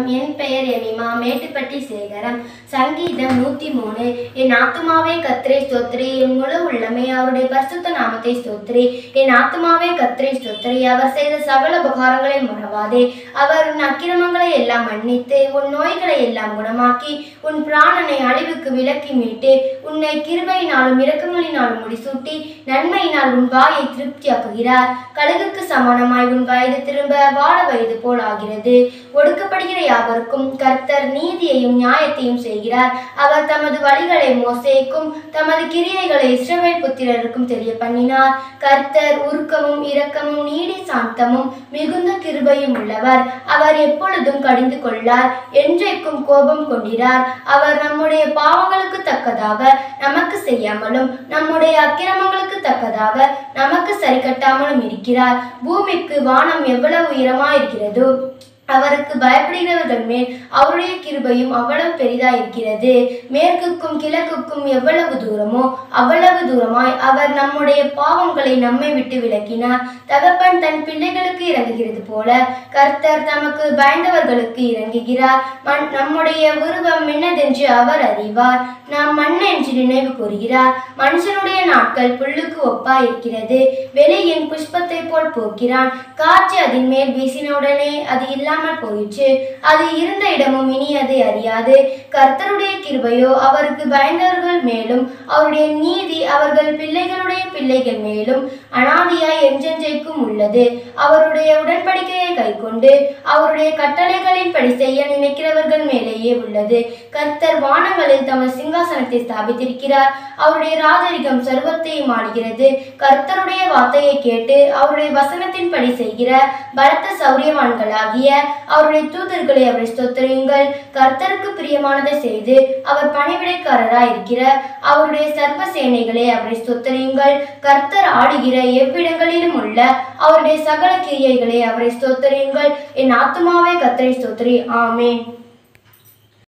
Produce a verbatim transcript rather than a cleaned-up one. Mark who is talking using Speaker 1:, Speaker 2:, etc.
Speaker 1: என் பெயர் எமிமா, மேட்டுப்பட்டி சேகரம். சங்கீதம் நூத்தி மூணு. என் ஆத்துமாவே கர்த்தரை ஸ்தோத்திரி, என் முழு உள்ளமே அவருடைய பரிசுத்த நாமத்தை ஸ்தோத்திரி. என் ஆத்துமாவே கர்த்தரை ஸ்தோத்திரி, அவர் செய்த சகல உபகாரங்களை மறவாதே. அவர் உன் அக்கிரமங்களை எல்லாம் மன்னித்து உன் நோய்களை எல்லாம் குணமாக்கி உன் பிராணனை அழிவுக்கு விலக்கி மீட்டு உன்னை கிருபையினாலும் இரக்கங்களினாலும் முடிசூட்டி நன்மையினால் உன் வாயை திருப்தியாக்குகிறார். கழுகுக்கு சமானமாய் உன் வயது திரும்ப வாழ வயது போல் ஆகிறது. ஒடுக்கப்படுகிற யாவருக்கும் கர்த்தர் நீதியையும் நியாயத்தையும் செய்கிறார். அவர் தமது வழிகளை மோசேக்கும் தமது கிரியைகளை இஸ்ரவேல் புத்திரருக்கும் தெரிய பண்ணினார். கர்த்தர் உருக்கமும் இரக்கமும் நீடி சாந்தமும் மிகுந்த கிருபையும் உள்ளவர். அவர் எப்பொழுதும் கடிந்து கொள்ளார், என்றைக்கும் கோபம் கொண்டிரார். அவர் நம்முடைய பாவங்களுக்கு தக்கதாக நமக்கு செய்யாமலும் நம்முடைய அக்கிரமங்களுக்கு தக்கதாக நமக்கு சரி கட்டாமலும் இருக்கிறார். பூமிக்கு வானம் எவ்வளவு உயரமாயிருக்கிறதோ அவருக்கு பயப்படுகிறவர்கள் மேல் அவருடைய கிருபையும் அவ்வளவு பெரிதாயிருக்கிறது. மேற்குக்கும் கிழக்குக்கும் எவ்வளவு தூரமோ அவ்வளவு தூரமாய் அவர் நம்முடைய பாவங்களை நம்மை விட்டு விலக்கினார். தகப்பன் தன் பிள்ளைகளுக்கு இறங்குகிறது போல கர்த்தர் தமக்கு பயந்தவர்களுக்கு இறங்குகிறார். மண் நம்முடைய உருவம் என்னதென்று அவர் அறிவார். நாம் மண் என்று நினைவு கூறுகிறார். மனுஷனுடைய நாட்கள் புல்லுக்கு ஒப்பாயிருக்கிறது. வெளியின் புஷ்பத்தை போல் போக்கிறான். காற்று அதன் மேல் வீசினவுடனே அது இல்ல போயிற்று. அது இருந்த இடமும் இனி அதை அறியாது. கர்த்தருடைய கிருபையோ அவருக்கு பயந்தவர்கள் மேலும் அவருடைய நீதி அவர்கள் பிள்ளைகளுடைய பிள்ளைகள் மேலும் அனாதியாய் என்றென்றைக்கும் உள்ளது. அவருடைய உடன்படிக்கையை கைக்கொண்டு அவருடைய கட்டளைகளின் படி செய்ய நினைக்கிறவர்கள் மேலேயே உள்ளது. கர்த்தர் வானங்களில் தமது சிங்காசனத்தை ஸ்தாபித்திருக்கிறார். அவருடைய ராஜரிகம் சர்வத்தையும் ஆளுகிறது. கர்த்தருடைய வார்த்தையை கேட்டு அவருடைய வசனத்தின் படி செய்கிற பலத்த சௌரியவான்களாகிய அவருடைய தூதர்களை அவரை ஸ்தோத்திரியுங்கள். கர்த்தருக்கு பிரியமானதை செய்து அவர் பணிவிடைக்காரராய் இருக்கிற அவருடைய சர்வ சேனைகளை அவரை ஸ்தோத்திரியுங்கள். கர்த்தர் ஆடுகிற எவ்விடங்களிலும் உள்ள அவருடைய சகல கிரியைகளை அவரை ஸ்தோத்திரியுங்கள். என் ஆத்துமாவே கர்த்தரை ஸ்தோத்திரி. ஆமென்.